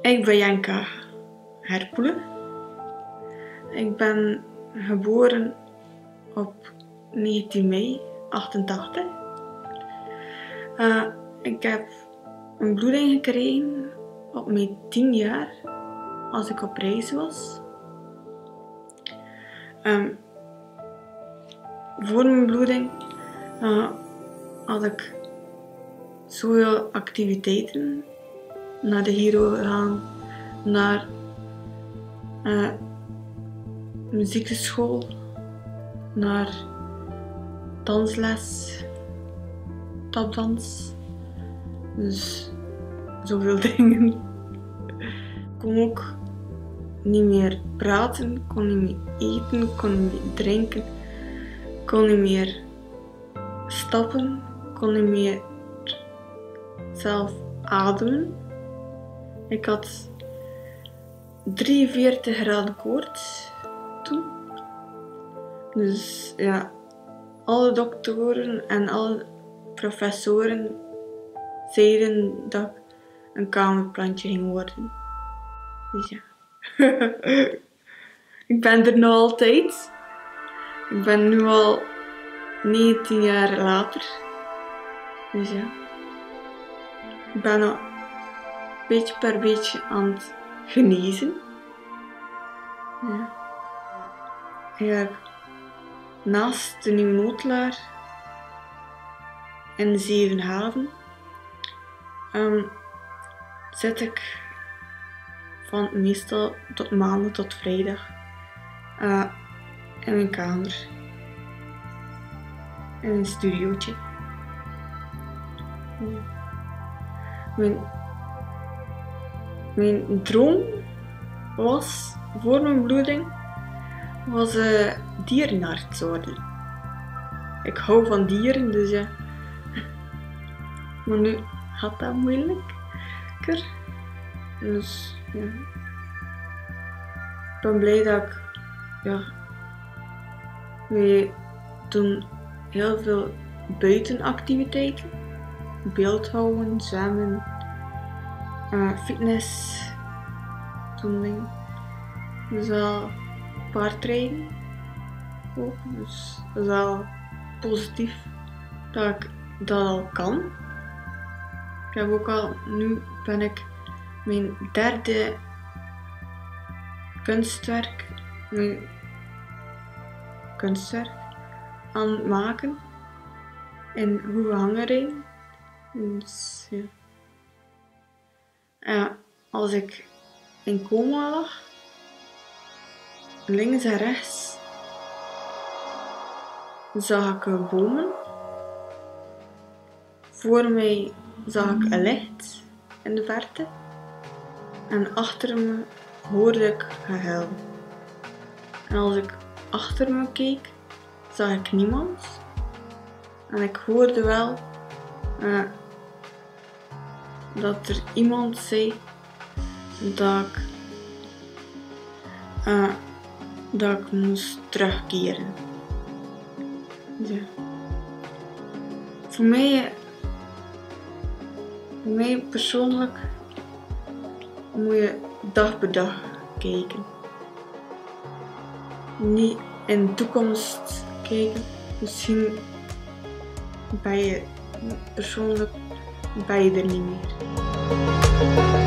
Ik ben Jenka Herpoelen. Ik ben geboren op 19 mei 88. Ik heb een bloeding gekregen op mijn 10 jaar als ik op reis was. Voor mijn bloeding had ik zoveel activiteiten. Naar de Hero gegaan, naar muziekschool, naar dansles, tapdans. Dus zoveel dingen. Ik kon ook niet meer praten, kon niet meer eten, kon niet meer drinken, kon niet meer stappen, kon niet meer zelf ademen. Ik had 43 graden koorts toen. Dus ja, alle doktoren en alle professoren zeiden dat ik een kamerplantje ging worden. Dus ja. Ik ben er nog altijd. Ik ben nu al 19 jaar later. Dus ja. Ik ben nog beetje per beetje aan het genezen. Ja. Ik heb naast de Nieuwe Noodlaar in Zevenhaven zit ik van meestal tot maandag tot vrijdag in mijn kamer. In een studiootje. Ja. Mijn droom was, voor mijn bloeding, was dierenarts worden. Ik hou van dieren, dus ja. Maar nu gaat dat moeilijker. Dus ja. Ik ben blij dat ik, ja. We doen heel veel buitenactiviteiten. Beeldhouden, zwemmen. Fitness doen dingen. Dus wel paardrijden ook. Dus dat is wel positief dat ik dat al kan. Ik heb ook al, nu ben ik mijn derde kunstwerk aan het maken in Hoevenhangerijn. Dus ja. Als ik in coma lag, links en rechts zag ik bomen. Voor mij zag ik een licht in de verte. En achter me hoorde ik gehuil. En als ik achter me keek, zag ik niemand. En ik hoorde wel dat er iemand zei dat ik moest terugkeren. Ja. Voor mij persoonlijk moet je dag per dag kijken. Niet in de toekomst kijken. Misschien ben je persoonlijk er niet meer.